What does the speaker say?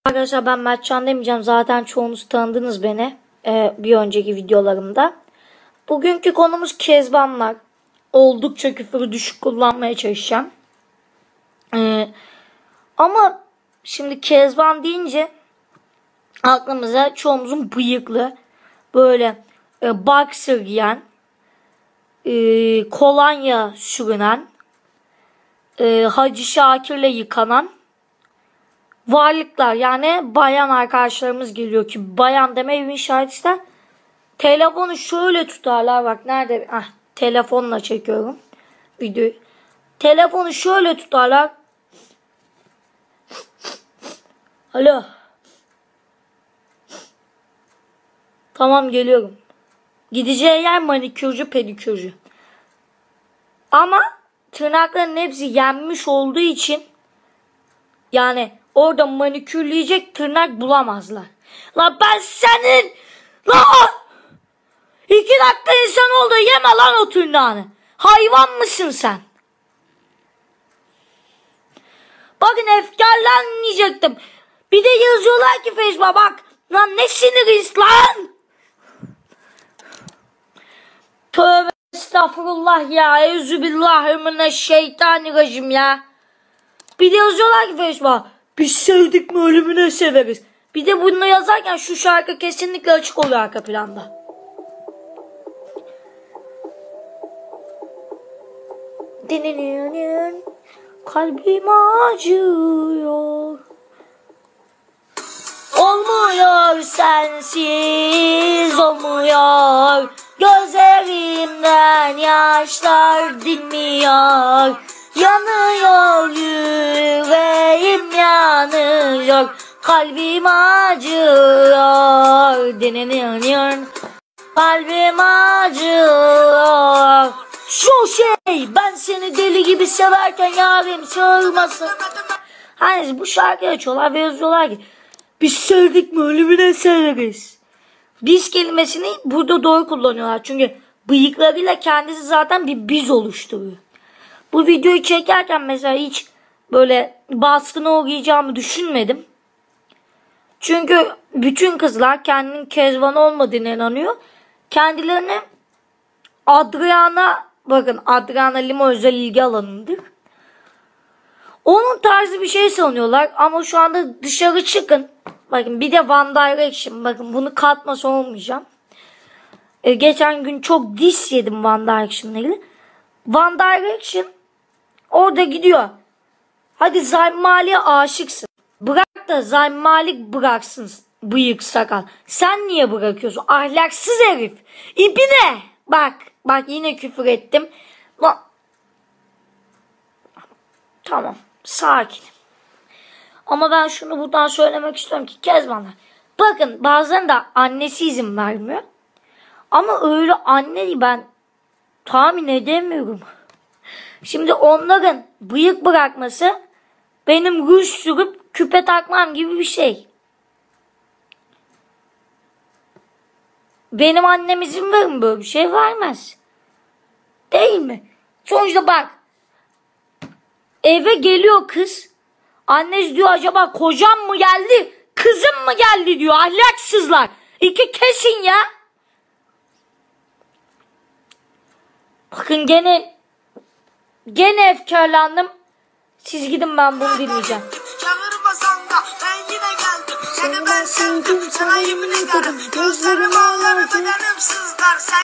Arkadaşlar ben Mertcan demeyeceğim. Zaten çoğunuz tanıdınız beni bir önceki videolarımda. Bugünkü konumuz kezbanlar. Oldukça küfürü düşük kullanmaya çalışacağım. Ama şimdi kezban deyince aklımıza çoğumuzun bıyıklı, böyle boxer giyen, kolonya sürünen, Hacı Şakir'le yıkanan varlıklar, yani bayan arkadaşlarımız geliyor ki bayan deme evin şahit ister. Telefonu şöyle tutarlar, bak nerede, telefonla çekiyorum videoyu. Telefonu şöyle tutarlar. Alo. Tamam geliyorum. Gideceği yer manikürcü pedikürcü. Ama tırnakların hepsi yenmiş olduğu için yani orada manikürleyecek tırnak bulamazlar. La ben senin la 2 dakika insan oldu, yeme lan o tırnağını. Hayvan mısın sen? Bakın efkarlanmayacaktım. Bir de yazıyorlar ki Facebook'a, bak lan ne siniriz lan. Tövbe estağfurullah ya. Euzubillahimineşşeytanirracim ya. Bir de yazıyorlar ki Facebook'a, biz sevdik mi ölümüne severiz. Bir de bunu yazarken şu şarkı kesinlikle açık oluyor arka planda. Kalbim acıyor. Olmuyor sensiz, olmuyor. Gözlerimden yaşlar dinmiyor. Yanıyor yüreğim, yanıyor. Kalbim acıyor. Kalbim acıyor. Şu şey, ben seni deli gibi severken yarim sığırmasın. Hani bu şarkıyı açıyorlar ve yazıyorlar ki biz sevdik mi ölümüne severiz. Biz kelimesini burada doğru kullanıyorlar. Çünkü bıyıklarıyla kendisi zaten bir biz oluşturuyor. Bu videoyu çekerken mesela hiç böyle baskına uğrayacağımı düşünmedim. Çünkü bütün kızlar kendinin kezban olmadığına inanıyor. Kendilerini Adriana Lima özel ilgi alanındır. Onun tarzı bir şey sanıyorlar ama şu anda dışarı çıkın. Bakın bir de One Direction. Bakın bunu katmasa olmayacağım. Geçen gün çok diss yedim One Direction'la ilgili. One Direction orada gidiyor. Hadi Zayn Malik'e aşıksın. Bırak da Zayn Malik bıraksın bıyık sakal. Sen niye bırakıyorsun? Ahlaksız herif. İbine. Bak yine küfür ettim. Tamam. Sakin. Ama ben şunu buradan söylemek istiyorum ki kezbanlar. Bakın bazılarında annesi izin vermiyor. Ama öyle anneyi ben tahmin edemiyorum. Şimdi onların bıyık bırakması benim ruj sürüp küpe takmam gibi bir şey. Benim annem izin verir mi böyle bir şey? Vermez. Değil mi? Sonuçta bak. Eve geliyor kız. Annesi diyor acaba kocam mı geldi? Kızım mı geldi diyor. Ahlaksızlar. İki kesin ya. Bakın gene efkarlandım. Siz gidin, ben bunu dinleyeceğim. Seni ben sevdim, sana yemin ederim. Gözlerim ağlar, bedenim sızlar.